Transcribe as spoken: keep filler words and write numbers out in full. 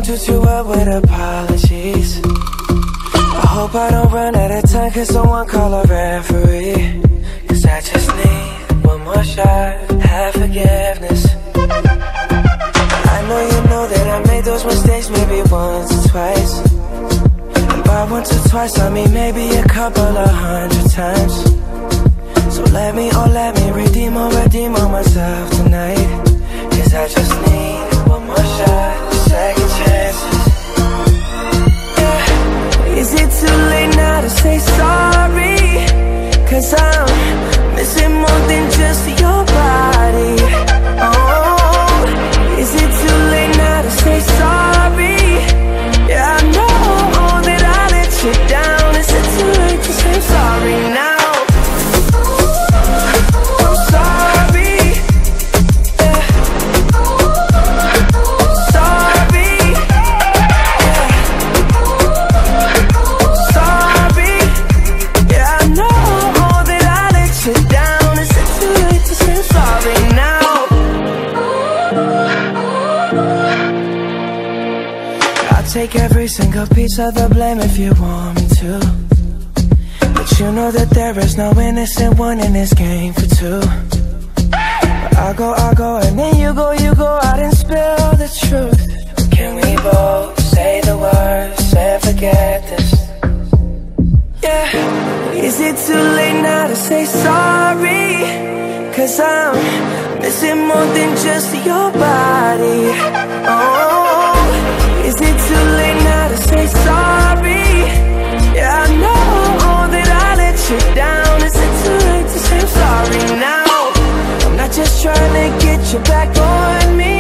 do too well with apologies. I hope I don't run out of time, cause someone call a referee. Cause I just need one more shot, have forgiveness. I know you know that I made those mistakes maybe once or twice. And by once or twice I mean maybe a couple of hundred times. So let me, oh let me redeem or redeem on myself tonight. Cause I just need one more shot, second chances. Yeah. Is it too late now to say sorry? Cause I'm missing more than just your body. Oh, is it too late now to say sorry? Yeah, I know that I let you down. Is it too late to say sorry now? Take every single piece of the blame if you want me to. But you know that there is no innocent one in this game for two. But I go, I go, and then you go, you go out and spill the truth. Can we both say the words and forget this? Yeah. Is it too late now to say sorry? Cause I'm missing more than just your body. Oh, is it too late now to say sorry? Yeah, I know that I let you down. Is it too late to say I'm sorry now? I'm not just trying to get you back on me.